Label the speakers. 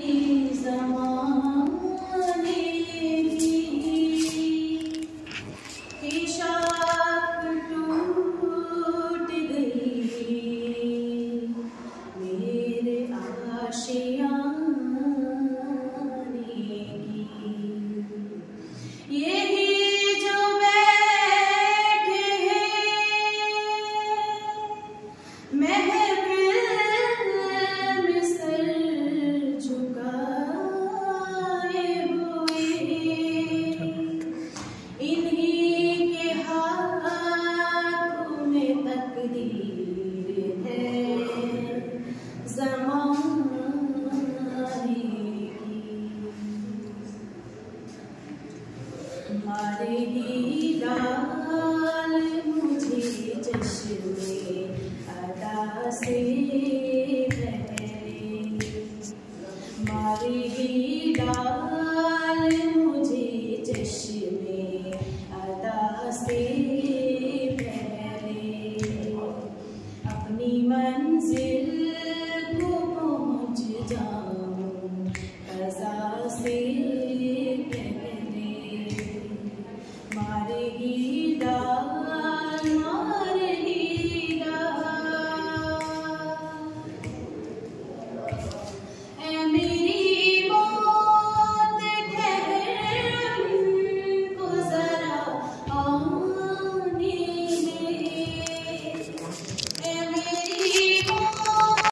Speaker 1: ज़माने की शाख टूट गई मेरे आशियाने की। यही जो बैठे हैं तुम्हारे ही डाल मुझे जश्न अदा से